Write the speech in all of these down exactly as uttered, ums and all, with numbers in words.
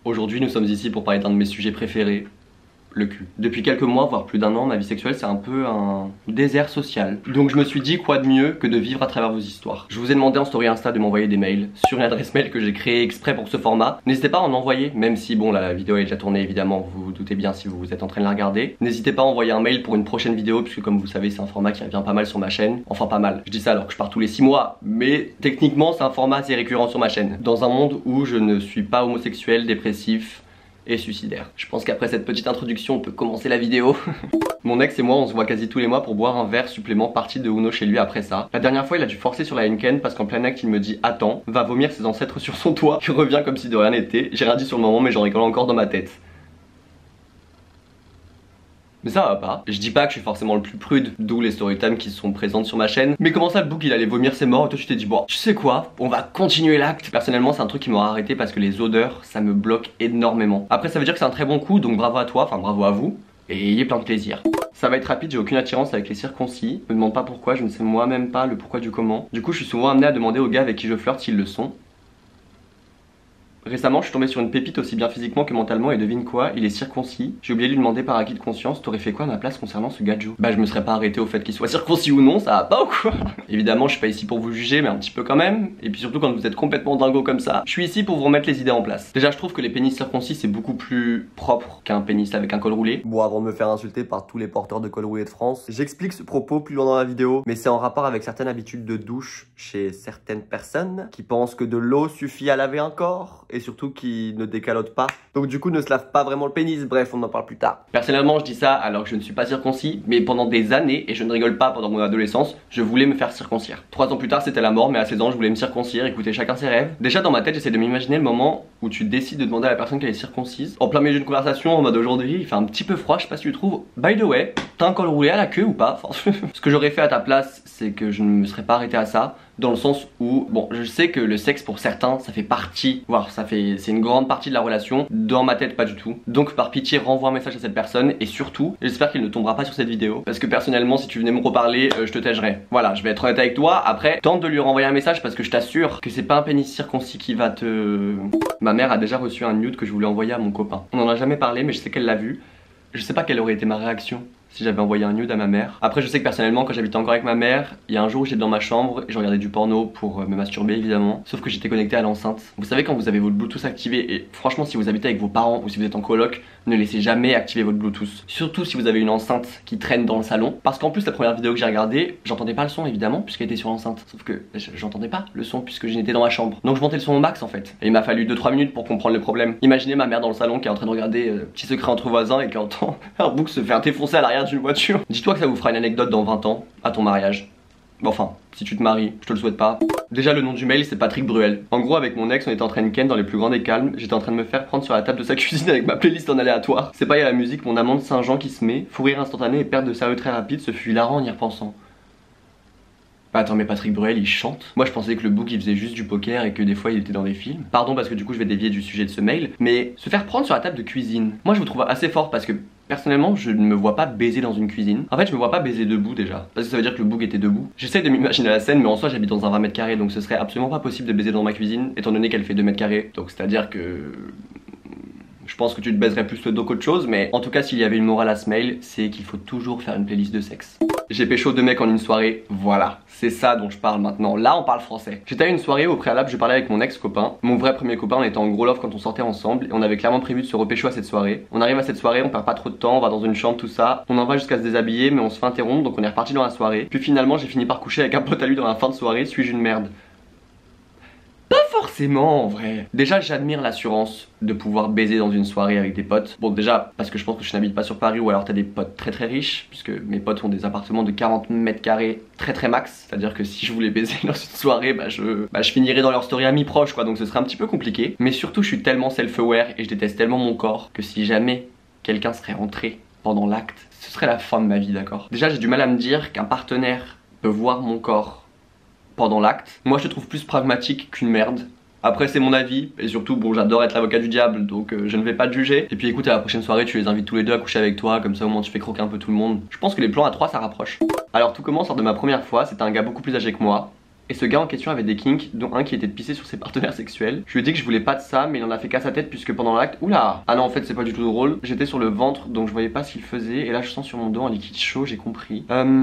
Aujourd'hui nous sommes ici pour parler d'un de mes sujets préférés, le cul. Depuis quelques mois, voire plus d'un an, ma vie sexuelle c'est un peu un désert social. Donc je me suis dit quoi de mieux que de vivre à travers vos histoires. Je vous ai demandé en story Insta de m'envoyer des mails sur une adresse mail que j'ai créée exprès pour ce format. N'hésitez pas à en envoyer, même si bon là, la vidéo est déjà tournée évidemment, vous vous doutez bien si vous êtes en train de la regarder. N'hésitez pas à envoyer un mail pour une prochaine vidéo puisque comme vous savez c'est un format qui revient pas mal sur ma chaîne. Enfin pas mal, je dis ça alors que je pars tous les six mois, mais techniquement c'est un format assez récurrent sur ma chaîne. Dans un monde où je ne suis pas homosexuel, dépressif et suicidaire. Je pense qu'après cette petite introduction on peut commencer la vidéo. Mon ex et moi on se voit quasi tous les mois pour boire un verre supplément parti de Uno chez lui après ça. La dernière fois il a dû forcer sur la Henken parce qu'en plein acte il me dit attends, va vomir ses ancêtres sur son toit. Je reviens comme si de rien n'était. J'ai rien dit sur le moment mais j'en rigole encore dans ma tête. Mais ça va pas. Je dis pas que je suis forcément le plus prude, d'où les storytime qui sont présentes sur ma chaîne. Mais comment ça le bouc il allait vomir ses morts et toi tu t'es dit bon, tu sais quoi, on va continuer l'acte. Personnellement c'est un truc qui m'aura arrêté parce que les odeurs ça me bloque énormément. Après ça veut dire que c'est un très bon coup donc bravo à toi, enfin bravo à vous. Et ayez plein de plaisir. Ça va être rapide, j'ai aucune attirance avec les circoncis. Me demande pas pourquoi, je ne sais moi-même pas le pourquoi du comment. Du coup je suis souvent amené à demander aux gars avec qui je flirte s'ils le sont. Récemment, je suis tombé sur une pépite aussi bien physiquement que mentalement et devine quoi, il est circoncis. J'ai oublié de lui demander par acquis de conscience, t'aurais fait quoi à ma place concernant ce gadjo? Bah je me serais pas arrêté au fait qu'il soit circoncis ou non, ça va pas ou quoi? Évidemment, je suis pas ici pour vous juger, mais un petit peu quand même. Et puis surtout quand vous êtes complètement dingo comme ça, je suis ici pour vous remettre les idées en place. Déjà, je trouve que les pénis circoncis c'est beaucoup plus propre qu'un pénis avec un col roulé. Bon, avant de me faire insulter par tous les porteurs de col roulé de France, j'explique ce propos plus loin dans la vidéo, mais c'est en rapport avec certaines habitudes de douche chez certaines personnes qui pensent que de l'eau suffit à laver un corps et surtout qui ne décalote pas. Donc du coup ne se lave pas vraiment le pénis, bref on en parle plus tard. Personnellement je dis ça alors que je ne suis pas circoncis, mais pendant des années, et je ne rigole pas, pendant mon adolescence, je voulais me faire circoncire. Trois ans plus tard c'était la mort, mais à seize ans je voulais me circoncire, écoutez chacun ses rêves. Déjà dans ma tête j'essaie de m'imaginer le moment où tu décides de demander à la personne qu'elle est circoncise. En plein milieu d'une conversation en mode aujourd'hui il fait un petit peu froid, je sais pas si tu trouves. By the way, t'as un col roulé à la queue ou pas? Enfin, ce que j'aurais fait à ta place c'est que je ne me serais pas arrêté à ça. Dans le sens où, bon, je sais que le sexe pour certains, ça fait partie, voire ça fait, c'est une grande partie de la relation. Dans ma tête, pas du tout. Donc par pitié, renvoie un message à cette personne et surtout, j'espère qu'il ne tombera pas sur cette vidéo. Parce que personnellement, si tu venais me reparler, euh, je te tègerais. Voilà, je vais être honnête avec toi. Après, tente de lui renvoyer un message parce que je t'assure que c'est pas un pénis circoncis qui va te... Ma mère a déjà reçu un nude que je voulais envoyer à mon copain. On en a jamais parlé, mais je sais qu'elle l'a vu. Je sais pas quelle aurait été ma réaction si j'avais envoyé un nude à ma mère. Après je sais que personnellement quand j'habitais encore avec ma mère, il y a un jour où j'étais dans ma chambre et je regardais du porno pour me masturber évidemment. Sauf que j'étais connecté à l'enceinte. Vous savez quand vous avez votre Bluetooth activé, et franchement si vous habitez avec vos parents ou si vous êtes en coloc, ne laissez jamais activer votre Bluetooth. Surtout si vous avez une enceinte qui traîne dans le salon. Parce qu'en plus la première vidéo que j'ai regardée, j'entendais pas le son évidemment puisqu'elle était sur l'enceinte. Sauf que j'entendais pas le son puisque j'étais dans ma chambre. Donc je montais le son au max en fait. Et il m'a fallu deux trois minutes pour comprendre le problème. Imaginez ma mère dans le salon qui est en train de regarder euh, Petit secret entre voisins et qui entend un bouc se faire défoncer à l'arrière d'une voiture. Dis-toi que ça vous fera une anecdote dans vingt ans, à ton mariage. Enfin, si tu te maries, je te le souhaite pas. Déjà le nom du mail c'est Patrick Bruel. En gros avec mon ex on était en train de ken dans les plus grands des calmes. J'étais en train de me faire prendre sur la table de sa cuisine avec ma playlist en aléatoire. C'est pas, il y a la musique, mon amant de Saint-Jean qui se met. Fou rire instantané et perte de sérieux très rapide. Ce fut hilarant en y repensant. Bah attends mais Patrick Bruel il chante. Moi je pensais que le bouc il faisait juste du poker et que des fois il était dans des films. Pardon parce que du coup je vais dévier du sujet de ce mail. Mais se faire prendre sur la table de cuisine, moi je vous trouve assez fort parce que personnellement je ne me vois pas baiser dans une cuisine. En fait je me vois pas baiser debout déjà. Parce que ça veut dire que le bouc était debout. J'essaie de m'imaginer la scène mais en soi j'habite dans un vingt mètres carrés. Donc ce serait absolument pas possible de baiser dans ma cuisine étant donné qu'elle fait deux mètres carrés. Donc c'est à dire que... Je pense que tu te baiserais plus le dos qu'autre chose, mais en tout cas s'il y avait une morale à ce mail, c'est qu'il faut toujours faire une playlist de sexe. J'ai pécho deux mecs en une soirée, voilà, c'est ça dont je parle maintenant, là on parle français. J'étais à une soirée, au préalable je parlais avec mon ex-copain, mon vrai premier copain, on était en gros love quand on sortait ensemble, et on avait clairement prévu de se repécho à cette soirée. On arrive à cette soirée, on perd pas trop de temps, on va dans une chambre, tout ça, on en va jusqu'à se déshabiller, mais on se fait interrompre, donc on est reparti dans la soirée. Puis finalement j'ai fini par coucher avec un pote à lui dans la fin de soirée, suis-je une merde? Pas forcément en vrai. Déjà j'admire l'assurance de pouvoir baiser dans une soirée avec des potes. Bon déjà parce que je pense que je n'habite pas sur Paris ou alors t'as des potes très très riches. Puisque mes potes ont des appartements de quarante mètres carrés très très max. C'est à dire que si je voulais baiser dans une soirée bah je, bah, je finirais dans leur story amis proches quoi. Donc ce serait un petit peu compliqué. Mais surtout je suis tellement self-aware et je déteste tellement mon corps que si jamais quelqu'un serait rentré pendant l'acte, ce serait la fin de ma vie, d'accord? Déjà j'ai du mal à me dire qu'un partenaire peut voir mon corps pendant l'acte. Moi je te trouve plus pragmatique qu'une merde. Après c'est mon avis et surtout bon j'adore être l'avocat du diable donc euh, je ne vais pas te juger. Et puis écoute à la prochaine soirée tu les invites tous les deux à coucher avec toi comme ça au moins tu fais croquer un peu tout le monde. Je pense que les plans à trois ça rapproche. Alors tout commence lors de ma première fois, c'était un gars beaucoup plus âgé que moi. Et ce gars en question avait des kinks, dont un qui était de pisser sur ses partenaires sexuels. Je lui ai dit que je voulais pas de ça, mais il en a fait qu'à sa tête puisque pendant l'acte, oula, ah non en fait c'est pas du tout drôle. J'étais sur le ventre donc je voyais pas ce qu'il faisait et là je sens sur mon dos un liquide chaud, j'ai compris.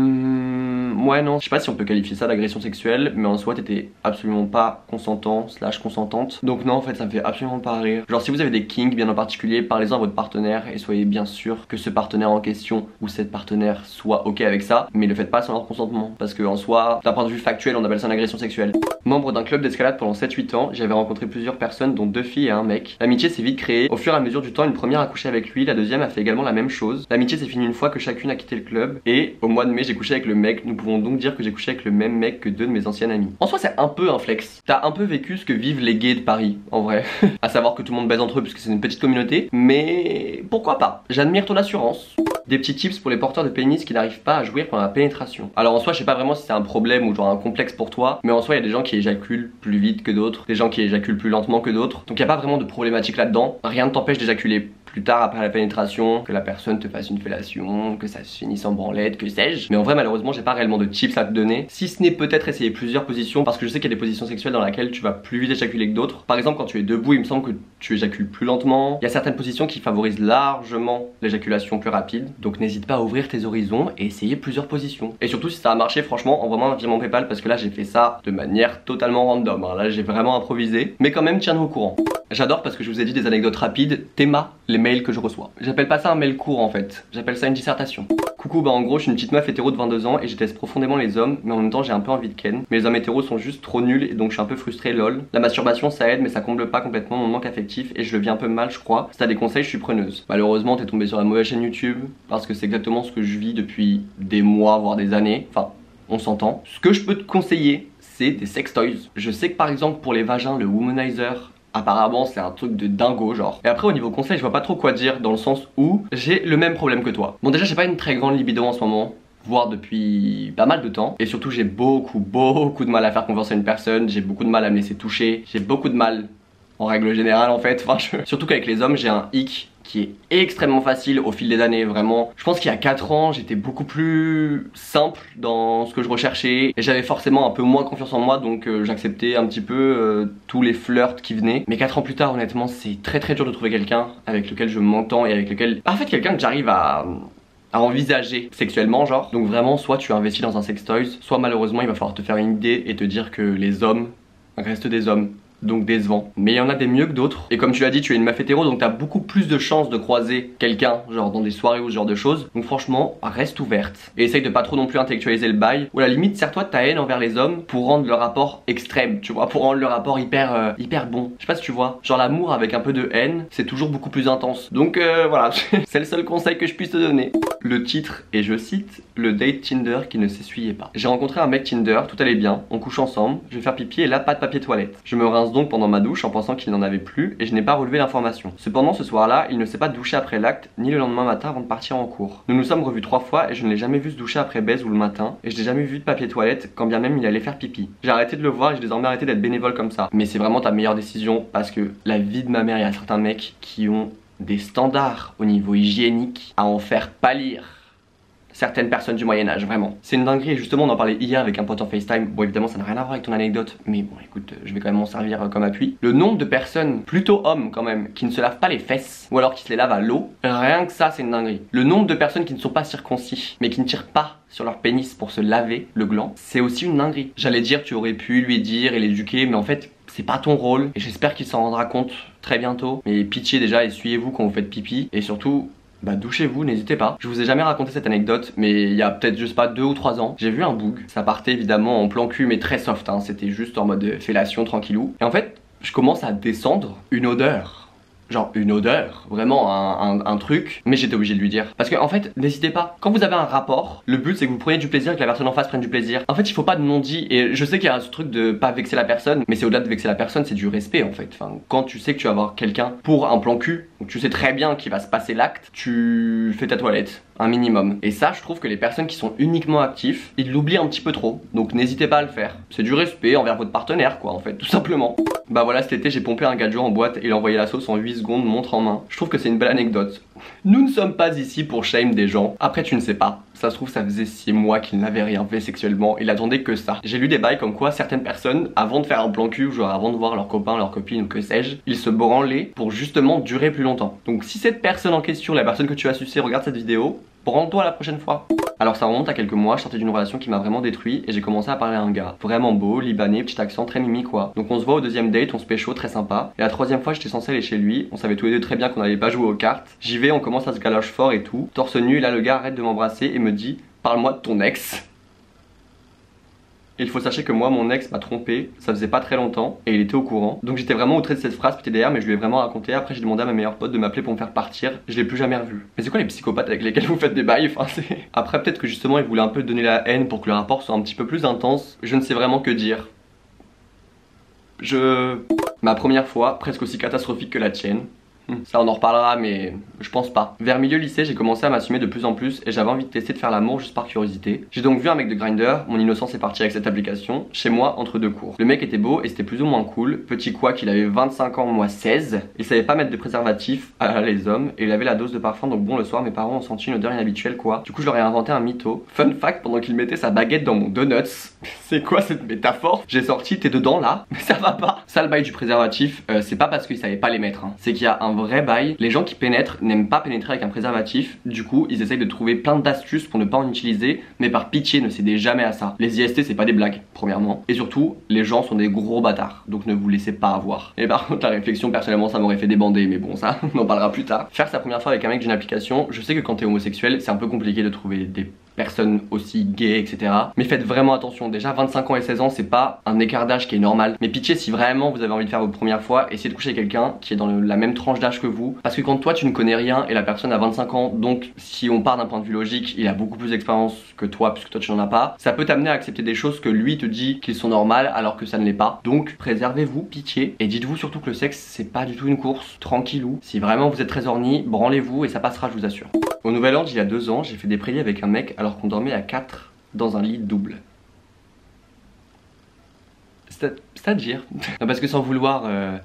Euh... Ouais non, je sais pas si on peut qualifier ça d'agression sexuelle, mais en soi t'étais absolument pas consentant slash consentante. Donc non en fait ça me fait absolument pas rire. Genre si vous avez des kinks bien en particulier, parlez-en à votre partenaire et soyez bien sûr que ce partenaire en question ou cette partenaire soit ok avec ça, mais le faites pas sans leur consentement. Parce que en soi, d'un point de vue factuel, on appelle ça une agression sexuelle. Membre d'un club d'escalade pendant sept huit ans, j'avais rencontré plusieurs personnes dont deux filles et un mec. L'amitié s'est vite créée. Au fur et à mesure du temps, une première a couché avec lui, la deuxième a fait également la même chose. L'amitié s'est finie une fois que chacune a quitté le club et au mois de mai j'ai couché avec le mec. Nous pouvons donc dire que j'ai couché avec le même mec que deux de mes anciennes amies. En soi c'est un peu un flex. T'as un peu vécu ce que vivent les gays de Paris en vrai. À savoir que tout le monde baise entre eux puisque c'est une petite communauté. Mais pourquoi pas? J'admire ton assurance. Des petits tips pour les porteurs de pénis qui n'arrivent pas à jouir pendant la pénétration. Alors en soi je sais pas vraiment si c'est un problème ou genre un complexe pour toi, mais en soi il y a des gens qui éjaculent plus vite que d'autres, des gens qui éjaculent plus lentement que d'autres, donc il n'y a pas vraiment de problématique là-dedans. Rien ne t'empêche d'éjaculer plus tard après la pénétration, que la personne te fasse une fellation, que ça se finisse en branlette, que sais-je. Mais en vrai malheureusement j'ai pas réellement de tips à te donner, si ce n'est peut-être essayer plusieurs positions, parce que je sais qu'il y a des positions sexuelles dans lesquelles tu vas plus vite éjaculer que d'autres. Par exemple quand tu es debout il me semble que tu éjacules plus lentement, il y a certaines positions qui favorisent largement l'éjaculation plus rapide, donc n'hésite pas à ouvrir tes horizons et essayer plusieurs positions. Et surtout si ça a marché franchement envoie-moi un virement PayPal parce que là j'ai fait ça de manière totalement random, hein. Là j'ai vraiment improvisé, mais quand même tiens-nous au courant. J'adore parce que je vous ai dit des anecdotes rapides, théma les mails que je reçois. J'appelle pas ça un mail court en fait, j'appelle ça une dissertation. Coucou, bah en gros je suis une petite meuf hétéro de vingt-deux ans et je déteste profondément les hommes, mais en même temps j'ai un peu envie de ken. Mais les hommes hétéros sont juste trop nuls et donc je suis un peu frustré, lol. La masturbation ça aide mais ça comble pas complètement mon manque affectif et je le vis un peu mal je crois. Si t'as des conseils je suis preneuse. Malheureusement t'es tombé sur la mauvaise chaîne YouTube parce que c'est exactement ce que je vis depuis des mois voire des années. Enfin on s'entend. Ce que je peux te conseiller c'est des sex toys. Je sais que par exemple pour les vagins le womanizer apparemment c'est un truc de dingo genre. Et après au niveau conseil je vois pas trop quoi dire dans le sens où j'ai le même problème que toi. Bon déjà j'ai pas une très grande libido en ce moment, voire depuis pas mal de temps. Et surtout j'ai beaucoup beaucoup de mal à faire confiance à une personne, j'ai beaucoup de mal à me laisser toucher, j'ai beaucoup de mal en règle générale en fait. Enfin, je... Surtout qu'avec les hommes j'ai un hic qui est extrêmement facile au fil des années, vraiment. Je pense qu'il y a quatre ans, j'étais beaucoup plus simple dans ce que je recherchais et j'avais forcément un peu moins confiance en moi, donc euh, j'acceptais un petit peu euh, tous les flirts qui venaient. Mais quatre ans plus tard, honnêtement, c'est très très dur de trouver quelqu'un avec lequel je m'entends et avec lequel... En fait, quelqu'un que j'arrive à... à envisager sexuellement genre. Donc vraiment, soit tu investis dans un sex toys, soit malheureusement il va falloir te faire une idée et te dire que les hommes restent des hommes, donc décevant. Mais il y en a des mieux que d'autres. Et comme tu l'as dit, tu es une meuf hétéro, donc t'as beaucoup plus de chances de croiser quelqu'un, genre dans des soirées ou ce genre de choses. Donc franchement, reste ouverte. Et essaye de pas trop non plus intellectualiser le bail. Ou à la limite, sers-toi de ta haine envers les hommes pour rendre le rapport extrême, tu vois, pour rendre le rapport hyper, euh, hyper bon. Je sais pas si tu vois. Genre l'amour avec un peu de haine, c'est toujours beaucoup plus intense. Donc euh, voilà, c'est le seul conseil que je puisse te donner. Le titre, et je cite, le date Tinder qui ne s'essuyait pas. J'ai rencontré un mec Tinder, tout allait bien, on couche ensemble, je vais faire pipi et là pas de papier toilette. Je me rince donc pendant ma douche en pensant qu'il n'en avait plus et je n'ai pas relevé l'information. Cependant ce soir-là, il ne s'est pas douché après l'acte ni le lendemain matin avant de partir en cours. Nous nous sommes revus trois fois et je ne l'ai jamais vu se doucher après baise ou le matin et je n'ai jamais vu de papier toilette quand bien même il allait faire pipi. J'ai arrêté de le voir et j'ai désormais arrêté d'être bénévole comme ça. Mais c'est vraiment ta meilleure décision parce que la vie de ma mère, il y a certains mecs qui ont des standards au niveau hygiénique à en faire pâlir certaines personnes du Moyen-Âge, vraiment. C'est une dinguerie et justement on en parlait hier avec un pote en FaceTime. Bon évidemment ça n'a rien à voir avec ton anecdote, mais bon écoute, je vais quand même m'en servir comme appui. Le nombre de personnes, plutôt hommes quand même, qui ne se lavent pas les fesses, ou alors qui se les lavent à l'eau, rien que ça c'est une dinguerie. Le nombre de personnes qui ne sont pas circoncis, mais qui ne tirent pas sur leur pénis pour se laver le gland, c'est aussi une dinguerie. J'allais dire tu aurais pu lui dire et l'éduquer, mais en fait c'est pas ton rôle et j'espère qu'il s'en rendra compte très bientôt. Mais pitié déjà, essuyez-vous quand vous faites pipi et surtout bah douchez-vous, n'hésitez pas. Je vous ai jamais raconté cette anecdote, mais il y a peut-être, je sais pas, deux ou trois ans, j'ai vu un boug. Ça partait évidemment en plan cul, mais très soft, hein. C'était juste en mode fellation, tranquillou. Et en fait, je commence à descendre une odeur. Genre une odeur, vraiment un, un, un truc, mais j'étais obligé de lui dire. Parce que en fait, n'hésitez pas, quand vous avez un rapport, le but c'est que vous preniez du plaisir et que la personne en face prenne du plaisir. En fait il faut pas de non-dit, et je sais qu'il y a ce truc de pas vexer la personne, mais c'est au-delà de vexer la personne, c'est du respect en fait. Enfin, quand tu sais que tu vas avoir quelqu'un pour un plan cul, donc tu sais très bien qu'il va se passer l'acte, tu fais ta toilette, un minimum. Et ça je trouve que les personnes qui sont uniquement actifs, ils l'oublient un petit peu trop, donc n'hésitez pas à le faire. C'est du respect envers votre partenaire quoi en fait, tout simplement. Bah voilà, cet été j'ai pompé un gadjo en boîte et il a envoyé la sauce en huit secondes, montre en main. Je trouve que c'est une belle anecdote. Nous ne sommes pas ici pour shame des gens. Après tu ne sais pas, ça se trouve ça faisait six mois qu'il n'avait rien fait sexuellement, il attendait que ça. J'ai lu des bails comme quoi certaines personnes, avant de faire un plan cul, genre avant de voir leur copain, leur copine ou que sais-je, ils se branlaient pour justement durer plus longtemps. Donc si cette personne en question, la personne que tu as sucé, regarde cette vidéo, branle-toi la prochaine fois. Alors ça remonte à quelques mois, je sortais d'une relation qui m'a vraiment détruit et j'ai commencé à parler à un gars. Vraiment beau, libanais, petit accent, très mimi quoi. Donc on se voit au deuxième date, on se pécho, très sympa. Et la troisième fois j'étais censé aller chez lui, on savait tous les deux très bien qu'on n'allait pas jouer aux cartes. J'y vais, on commence à se galoche fort et tout. Torse nu, là le gars arrête de m'embrasser et me dit parle-moi de ton ex. Il faut sachez que moi, mon ex m'a trompé, ça faisait pas très longtemps, et il était au courant. Donc j'étais vraiment outré de cette phrase, petit derrière, mais je lui ai vraiment raconté. Après j'ai demandé à ma meilleure pote de m'appeler pour me faire partir, je l'ai plus jamais revu. Mais c'est quoi les psychopathes avec lesquels vous faites des bails? Enfin, c'est... Après peut-être que justement il voulait un peu donner la haine pour que le rapport soit un petit peu plus intense. Je ne sais vraiment que dire. Je... Ma première fois, presque aussi catastrophique que la tienne. Ça on en reparlera mais je pense pas. Vers milieu lycée j'ai commencé à m'assumer de plus en plus et j'avais envie de tester de faire l'amour juste par curiosité. J'ai donc vu un mec de Grindr, mon innocence est partie avec cette application, chez moi entre deux cours. Le mec était beau et c'était plus ou moins cool, petit quoi qu'il avait vingt-cinq ans, moi seize. Il savait pas mettre de préservatif, à les hommes, et il avait la dose de parfum donc bon le soir mes parents ont senti une odeur inhabituelle quoi. Du coup je leur ai inventé un mytho. Fun fact, pendant qu'il mettait sa baguette dans mon donuts. C'est quoi cette métaphore? J'ai sorti t'es dedans là? Mais ça va pas. Ça le bail du préservatif, euh, c'est pas parce qu'il savait pas les mettre, hein. C'est qu'il y a un vrai bail, les gens qui pénètrent n'aiment pas pénétrer avec un préservatif, du coup ils essayent de trouver plein d'astuces pour ne pas en utiliser, mais par pitié ne cédez jamais à ça. Les I S T c'est pas des blagues, premièrement, et surtout les gens sont des gros bâtards, donc ne vous laissez pas avoir. Et par contre la réflexion personnellement ça m'aurait fait débander, mais bon ça on en parlera plus tard. Faire sa première fois avec un mec d'une application, je sais que quand t'es homosexuel c'est un peu compliqué de trouver des personnes aussi gays etc. Mais faites vraiment attention, déjà vingt-cinq ans et seize ans c'est pas un écart d'âge qui est normal. Mais pitié si vraiment vous avez envie de faire votre première fois, essayez de coucher avec quelqu'un qui est dans le, la même tranche d'âge que vous. Parce que quand toi tu ne connais rien et la personne a vingt-cinq ans, donc si on part d'un point de vue logique, il a beaucoup plus d'expérience que toi puisque toi tu n'en as pas, ça peut t'amener à accepter des choses que lui te dit qu'ils sont normales alors que ça ne l'est pas. Donc préservez-vous, pitié, et dites-vous surtout que le sexe c'est pas du tout une course, tranquillou. Si vraiment vous êtes très horny, branlez-vous et ça passera je vous assure. Au Nouvel An, il y a deux ans, j'ai fait des prélis avec un mec alors qu'on dormait à quatre dans un lit double. C'est-à-dire non, parce que sans vouloir... Euh...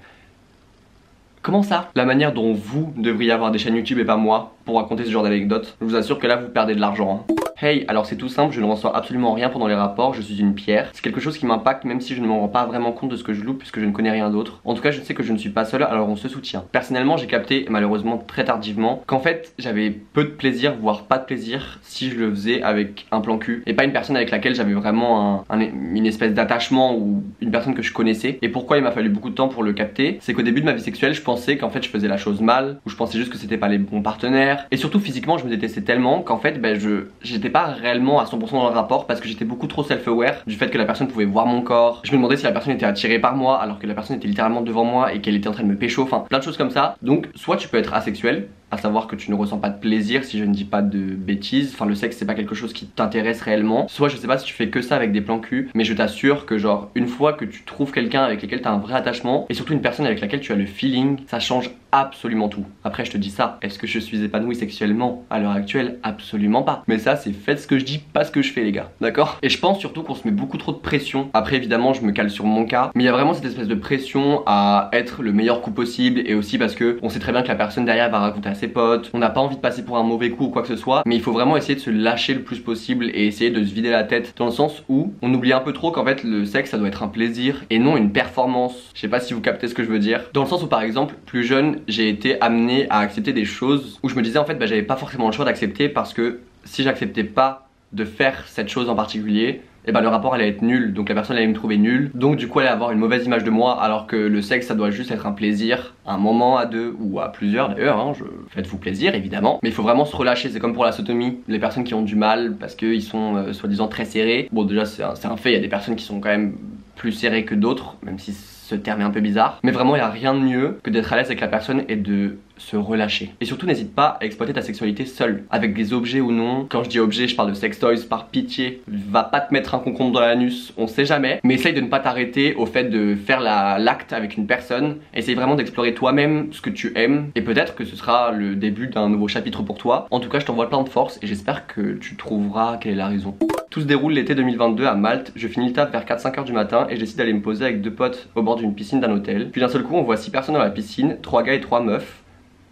Comment ça? La manière dont vous devriez avoir des chaînes YouTube et pas moi pour raconter ce genre d'anecdote, je vous assure que là vous perdez de l'argent, hein. Hey, alors c'est tout simple, je ne ressens absolument rien pendant les rapports, je suis une pierre. C'est quelque chose qui m'impacte même si je ne me rends pas vraiment compte de ce que je loupe puisque je ne connais rien d'autre. En tout cas je sais que je ne suis pas seul alors on se soutient. Personnellement j'ai capté, malheureusement très tardivement, qu'en fait j'avais peu de plaisir, voire pas de plaisir si je le faisais avec un plan cul. Et pas une personne avec laquelle j'avais vraiment un, un, une espèce d'attachement ou une personne que je connaissais. Et pourquoi il m'a fallu beaucoup de temps pour le capter? C'est qu'au début de ma vie sexuelle je pensais qu'en fait je faisais la chose mal, ou je pensais juste que c'était pas les bons partenaires. Et surtout physiquement je me détestais tellement qu'en fait ben, je j'étais pas réellement à cent pour cent dans le rapport parce que j'étais beaucoup trop self-aware du fait que la personne pouvait voir mon corps. Je me demandais si la personne était attirée par moi alors que la personne était littéralement devant moi et qu'elle était en train de me pécho, enfin plein de choses comme ça. Donc soit tu peux être asexuel, à savoir que tu ne ressens pas de plaisir si je ne dis pas de bêtises, enfin le sexe c'est pas quelque chose qui t'intéresse réellement. Soit je sais pas si tu fais que ça avec des plans cul, mais je t'assure que genre une fois que tu trouves quelqu'un avec lequel t'as un vrai attachement et surtout une personne avec laquelle tu as le feeling, ça change absolument tout. Après je te dis ça, est-ce que je suis épanoui sexuellement à l'heure actuelle? Absolument pas. Mais ça c'est faites ce que je dis, pas ce que je fais les gars, d'accord? Et je pense surtout qu'on se met beaucoup trop de pression. Après évidemment je me cale sur mon cas, mais il y a vraiment cette espèce de pression à être le meilleur coup possible et aussi parce que on sait très bien que la personne derrière va raconter à ses potes, on n'a pas envie de passer pour un mauvais coup ou quoi que ce soit, mais il faut vraiment essayer de se lâcher le plus possible et essayer de se vider la tête dans le sens où on oublie un peu trop qu'en fait le sexe ça doit être un plaisir et non une performance. Je sais pas si vous captez ce que je veux dire. Dans le sens où par exemple plus jeune j'ai été amené à accepter des choses où je me disais en fait bah j'avais pas forcément le choix d'accepter parce que si j'acceptais pas de faire cette chose en particulier, et bah le rapport allait être nul, donc la personne allait me trouver nul, donc du coup elle allait avoir une mauvaise image de moi alors que le sexe ça doit juste être un plaisir, un moment à deux ou à plusieurs d'ailleurs, hein, je... faites-vous plaisir évidemment, mais il faut vraiment se relâcher, c'est comme pour la sodomie, les personnes qui ont du mal parce qu'ils sont euh, soi-disant très serrés, bon déjà c'est un, un fait, il y a des personnes qui sont quand même plus serrées que d'autres, même si ce terme est un peu bizarre, mais vraiment il n'y a rien de mieux que d'être à l'aise avec la personne et de se relâcher. Et surtout n'hésite pas à exploiter ta sexualité seule, avec des objets ou non. Quand je dis objets je parle de sex toys, par pitié, va pas te mettre un concombre dans l'anus, on sait jamais, mais essaye de ne pas t'arrêter au fait de faire l'acte avec une personne, essaye vraiment d'explorer toi-même ce que tu aimes, et peut-être que ce sera le début d'un nouveau chapitre pour toi. En tout cas je t'envoie plein de force et j'espère que tu trouveras quelle est la raison. Tout se déroule l'été deux mille vingt-deux à Malte, je finis le taf vers quatre cinq heures du matin et je décide d'aller me poser avec deux potes au bord d'une piscine d'un hôtel. Puis d'un seul coup on voit six personnes dans la piscine, trois gars et trois meufs.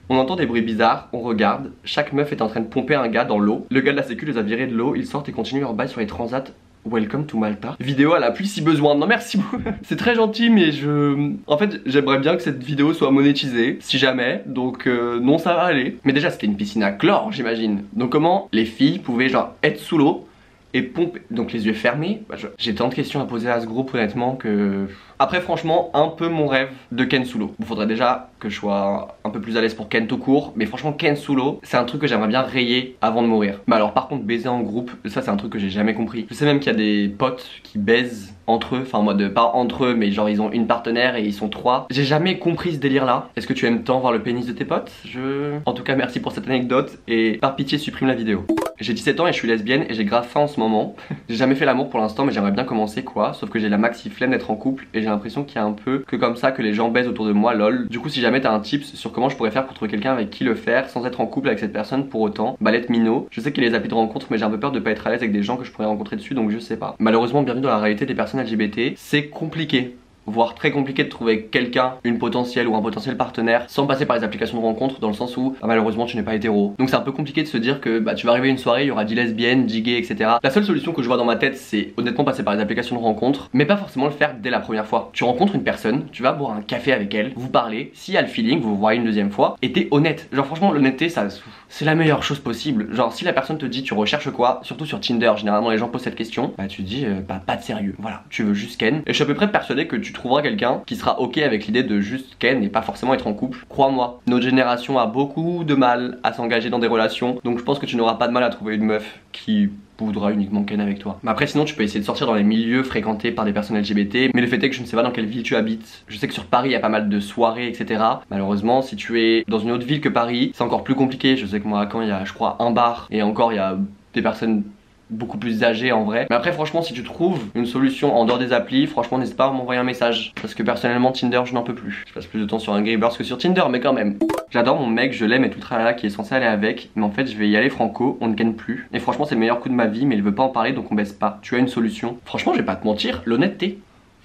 On entend des bruits bizarres, on regarde, chaque meuf est en train de pomper un gars dans l'eau. Le gars de la sécu les a virés de l'eau, ils sortent et continuent leur bail sur les transats. Welcome to Malta. Vidéo à la pluie si besoin. Non merci beaucoup. C'est très gentil mais je... En fait j'aimerais bien que cette vidéo soit monétisée, si jamais. Donc euh, non ça va aller. Mais déjà c'était une piscine à chlore j'imagine. Donc comment les filles pouvaient genre être sous l'eau et pomper, donc les yeux fermés. Bah, je... J'ai tant de questions à poser à ce groupe honnêtement que... Après franchement un peu mon rêve de Ken sous l'eau. Il faudrait déjà que je sois un peu plus à l'aise pour Ken tout court. Mais franchement Ken sous l'eau c'est un truc que j'aimerais bien rayer avant de mourir. Mais alors par contre baiser en groupe, ça c'est un truc que j'ai jamais compris. Je sais même qu'il y a des potes qui baisent entre eux, enfin en mode pas entre eux mais genre ils ont une partenaire et ils sont trois. J'ai jamais compris ce délire là. Est-ce que tu aimes tant voir le pénis de tes potes? Je... En tout cas merci pour cette anecdote et par pitié supprime la vidéo. J'ai dix-sept ans et je suis lesbienne et j'ai grave faim en ce moment. J'ai jamais fait l'amour pour l'instant mais j'aimerais bien commencer quoi. Sauf que j'ai la maxi flemme d'être en couple et j'ai l'impression qu'il y a un peu que comme ça que les gens baisent autour de moi lol. Du coup si jamais t'as un tips sur comment je pourrais faire pour trouver quelqu'un avec qui le faire sans être en couple avec cette personne pour autant, bah let's me know. Je sais qu'il y a les applis de rencontre mais j'ai un peu peur de pas être à l'aise avec des gens que je pourrais rencontrer dessus donc je sais pas. Malheureusement bienvenue dans la réalité des personnes L G B T, c'est compliqué. Voire très compliqué de trouver quelqu'un, une potentielle ou un potentiel partenaire sans passer par les applications de rencontre dans le sens où bah, malheureusement tu n'es pas hétéro. Donc c'est un peu compliqué de se dire que bah, tu vas arriver à une soirée, il y aura dix lesbiennes, dix gays, et cetera. La seule solution que je vois dans ma tête c'est honnêtement passer par les applications de rencontre, mais pas forcément le faire dès la première fois. Tu rencontres une personne, tu vas boire un café avec elle, vous parlez, s'il y a le feeling, vous vous voyez une deuxième fois, et t'es honnête. Genre franchement l'honnêteté ça c'est la meilleure chose possible. Genre si la personne te dit tu recherches quoi, surtout sur Tinder, généralement les gens posent cette question, bah tu te dis euh, bah pas de sérieux, voilà, tu veux juste ken. Et je suis à peu près persuadé que tu trouveras quelqu'un qui sera ok avec l'idée de juste ken et pas forcément être en couple. Crois-moi, notre génération a beaucoup de mal à s'engager dans des relations, donc je pense que tu n'auras pas de mal à trouver une meuf qui voudra uniquement ken avec toi. Mais après sinon tu peux essayer de sortir dans les milieux fréquentés par des personnes L G B T, mais le fait est que je ne sais pas dans quelle ville tu habites. Je sais que sur Paris il y a pas mal de soirées etc. Malheureusement si tu es dans une autre ville que Paris c'est encore plus compliqué. Je sais que moi à Caen il y a je crois un bar et encore il y a des personnes beaucoup plus âgé en vrai. Mais après franchement si tu trouves une solution en dehors des applis, franchement n'hésite pas à m'envoyer un message. Parce que personnellement Tinder je n'en peux plus. Je passe plus de temps sur Angry Birds que sur Tinder mais quand même. J'adore mon mec, je l'aime et tout le tralala qui est censé aller avec. Mais en fait je vais y aller franco, on ne gagne plus. Et franchement c'est le meilleur coup de ma vie mais il veut pas en parler donc on baisse pas. Tu as une solution? Franchement je vais pas te mentir, l'honnêteté.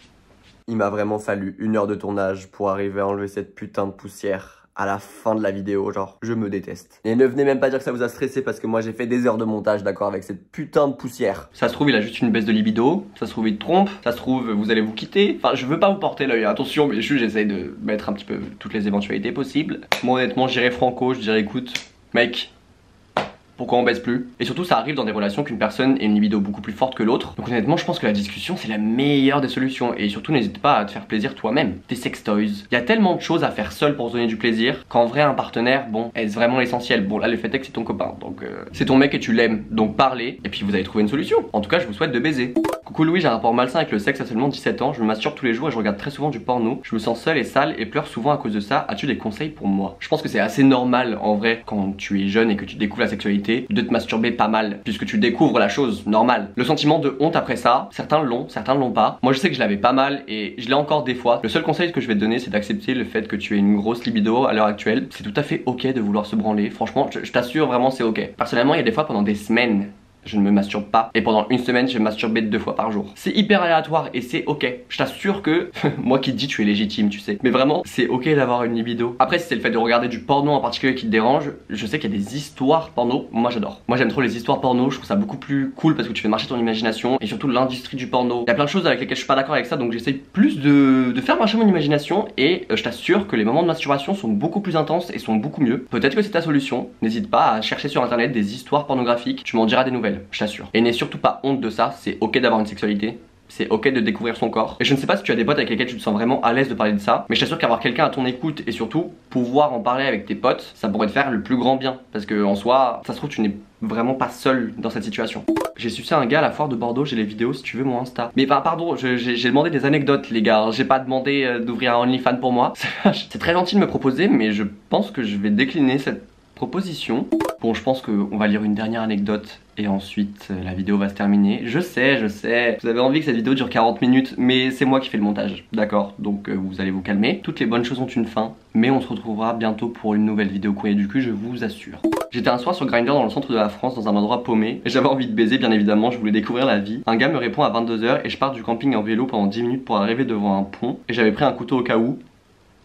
Il m'a vraiment fallu une heure de tournage pour arriver à enlever cette putain de poussière à la fin de la vidéo, genre je me déteste. Et ne venez même pas dire que ça vous a stressé parce que moi j'ai fait des heures de montage d'accord avec cette putain de poussière. Ça se trouve il a juste une baisse de libido, ça se trouve il te trompe, ça se trouve vous allez vous quitter. Enfin je veux pas vous porter l'œil, attention mais juste j'essaye de mettre un petit peu toutes les éventualités possibles. Moi honnêtement j'irais franco, je dirais écoute mec, pourquoi on baisse plus? Et surtout ça arrive dans des relations qu'une personne ait une libido beaucoup plus forte que l'autre. Donc honnêtement je pense que la discussion c'est la meilleure des solutions. Et surtout n'hésite pas à te faire plaisir toi-même. Tes sextoys. Il y a tellement de choses à faire seul pour se donner du plaisir qu'en vrai un partenaire, bon, est-ce vraiment l'essentiel? Bon là le fait est que c'est ton copain, donc euh, c'est ton mec et tu l'aimes. Donc parlez et puis vous allez trouver une solution. En tout cas je vous souhaite de baiser. Coucou Louis, j'ai un rapport malsain avec le sexe à seulement dix-sept ans. Je me masturbe tous les jours et je regarde très souvent du porno. Je me sens seule et sale et pleure souvent à cause de ça. As-tu des conseils pour moi? Je pense que c'est assez normal en vrai quand tu es jeune et que tu découvres la sexualité de te masturber pas mal puisque tu découvres la chose normale. Le sentiment de honte après ça, certains l'ont, certains ne l'ont pas. Moi je sais que je l'avais pas mal et je l'ai encore des fois. Le seul conseil que je vais te donner c'est d'accepter le fait que tu aies une grosse libido à l'heure actuelle. C'est tout à fait ok de vouloir se branler. Franchement je, je t'assure vraiment c'est ok. Personnellement il y a des fois pendant des semaines je ne me masturbe pas et pendant une semaine je vais masturber deux fois par jour. C'est hyper aléatoire et c'est ok. Je t'assure que moi qui te dis tu es légitime tu sais. Mais vraiment c'est ok d'avoir une libido. Après si c'est le fait de regarder du porno en particulier qui te dérange, je sais qu'il y a des histoires porno, moi j'adore. Moi j'aime trop les histoires porno, je trouve ça beaucoup plus cool parce que tu fais marcher ton imagination et surtout l'industrie du porno. Il y a plein de choses avec lesquelles je suis pas d'accord avec ça donc j'essaye plus de, de faire marcher mon imagination et euh, je t'assure que les moments de masturbation sont beaucoup plus intenses et sont beaucoup mieux. Peut-être que c'est ta solution. N'hésite pas à chercher sur internet des histoires pornographiques, tu m'en diras des nouvelles. Je t'assure. Et n'aie surtout pas honte de ça, c'est ok d'avoir une sexualité. C'est ok de découvrir son corps. Et je ne sais pas si tu as des potes avec lesquels tu te sens vraiment à l'aise de parler de ça, mais je t'assure qu'avoir quelqu'un à ton écoute et surtout pouvoir en parler avec tes potes, ça pourrait te faire le plus grand bien. Parce que en soi, ça se trouve tu n'es vraiment pas seul dans cette situation. J'ai sucé un gars à la foire de Bordeaux, j'ai les vidéos si tu veux mon Insta. Mais bah, pardon, j'ai demandé des anecdotes les gars, j'ai pas demandé euh, d'ouvrir un OnlyFans pour moi. C'est très gentil de me proposer mais je pense que je vais décliner cette proposition. Bon je pense qu'on va lire une dernière anecdote et ensuite euh, la vidéo va se terminer. Je sais, je sais, vous avez envie que cette vidéo dure quarante minutes mais c'est moi qui fais le montage, d'accord? Donc euh, vous allez vous calmer. Toutes les bonnes choses ont une fin, mais on se retrouvera bientôt pour une nouvelle vidéo courrier du cul, je vous assure. J'étais un soir sur Grindr dans le centre de la France dans un endroit paumé et j'avais envie de baiser bien évidemment, je voulais découvrir la vie. Un gars me répond à vingt-deux heures et je pars du camping en vélo pendant dix minutes pour arriver devant un pont et j'avais pris un couteau au cas où.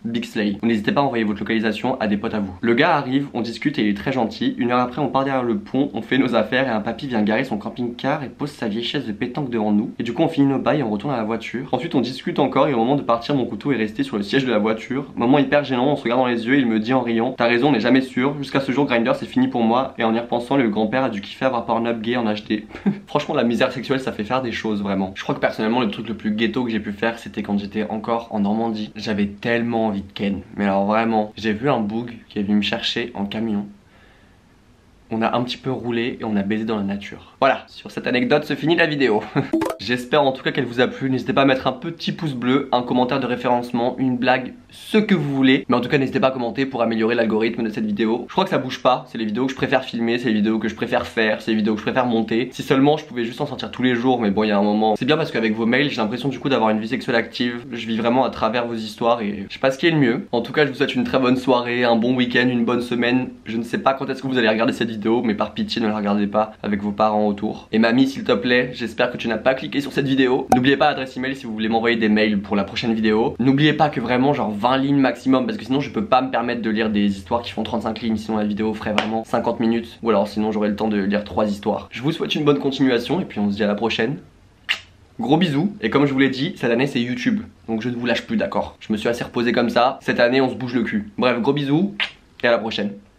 Big Slay. N'hésitez pas à envoyer votre localisation à des potes à vous. Le gars arrive, on discute et il est très gentil. Une heure après, on part derrière le pont, on fait nos affaires et un papy vient garer son camping-car et pose sa vieille chaise de pétanque devant nous. Et du coup, on finit nos bails et on retourne à la voiture. Ensuite, on discute encore et au moment de partir, mon couteau est resté sur le siège de la voiture. Moment hyper gênant, on se regarde dans les yeux et il me dit en riant: t'as raison, on n'est jamais sûr. Jusqu'à ce jour, Grindr c'est fini pour moi. Et en y repensant, le grand-père a dû kiffer avoir Pornhub gay en H D. Franchement, la misère sexuelle, ça fait faire des choses vraiment. Je crois que personnellement, le truc le plus ghetto que j'ai pu faire, c'était quand j'étais encore en Normandie. J'avais tellement envie de ken. Mais alors vraiment, j'ai vu un boug qui est venu me chercher en camion. On a un petit peu roulé et on a baisé dans la nature. Voilà, sur cette anecdote se finit la vidéo. J'espère en tout cas qu'elle vous a plu. N'hésitez pas à mettre un petit pouce bleu, un commentaire de référencement, une blague, ce que vous voulez. Mais en tout cas, n'hésitez pas à commenter pour améliorer l'algorithme de cette vidéo. Je crois que ça bouge pas. C'est les vidéos que je préfère filmer, c'est les vidéos que je préfère faire, c'est les vidéos que je préfère monter. Si seulement je pouvais juste en sortir tous les jours, mais bon, il y a un moment. C'est bien parce qu'avec vos mails, j'ai l'impression du coup d'avoir une vie sexuelle active. Je vis vraiment à travers vos histoires et je sais pas ce qui est le mieux. En tout cas, je vous souhaite une très bonne soirée, un bon week-end, une bonne semaine. Je ne sais pas quand est-ce que vous allez regarder cette vidéo, mais par pitié, ne la regardez pas avec vos parents autour. Et mamie, s'il te plaît, j'espère que tu n'as pas cliqué sur cette vidéo. N'oubliez pas l'adresse email si vous voulez m'envoyer des mails pour la prochaine vidéo. N'oubliez pas que vraiment genre vingt lignes maximum, parce que sinon je peux pas me permettre de lire des histoires qui font trente-cinq lignes, sinon la vidéo ferait vraiment cinquante minutes. Ou alors sinon j'aurais le temps de lire trois histoires. Je vous souhaite une bonne continuation et puis on se dit à la prochaine. Gros bisous. Et comme je vous l'ai dit, cette année c'est YouTube, donc je ne vous lâche plus, d'accord? Je me suis assez reposé comme ça. Cette année on se bouge le cul. Bref, gros bisous et à la prochaine.